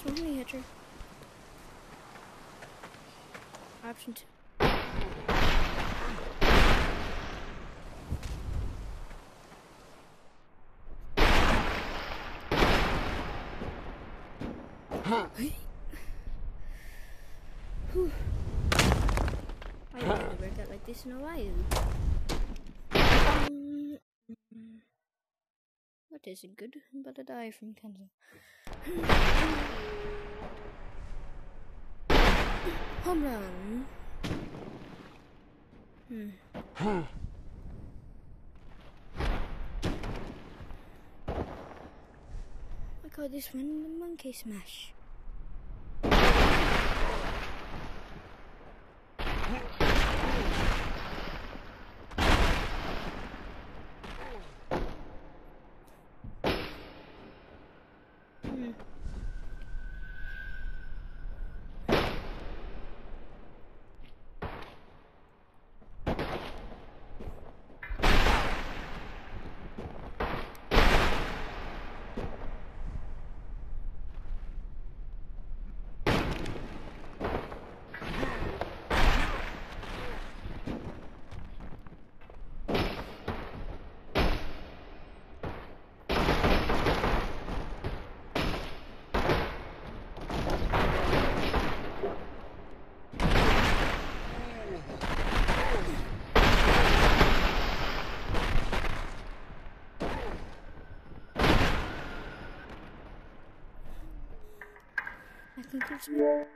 honey hedger. Option 2. Whew. I haven't worked out like this in a while. What isn't good? I'm about to die from cancer. Home run. I call this one the monkey smash. I conclude